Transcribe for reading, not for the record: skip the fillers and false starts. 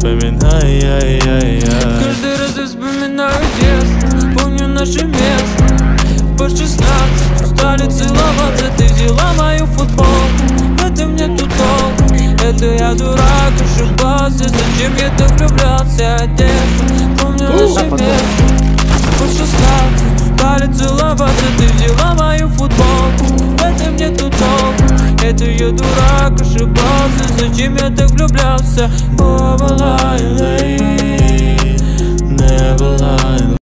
вспоминай. Каждый раз я вспоминаю детство, помню наше место. По 16 стали целоваться, ты взяла мою футболку. В этом нету толку, это я дурак, ошибался. Зачем я так влюблялся, детство, помню наше место. По 16 стали целоваться, ты взяла мою футболку. В этом нету толку, это я дурак, ошибался. Зачем я так влюблялся?